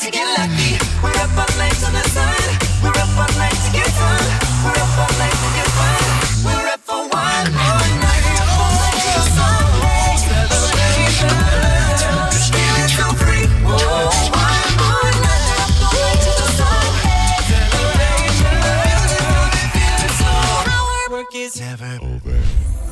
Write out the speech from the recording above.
to get lucky. We're up all night to the sun. We're up all night to get fun. We're up all night to get fun. We're up for one more night. Celebration. Feeling so free. Whoa, one more night. Up all night to the sun. Celebration. Feeling so. Our work is never over.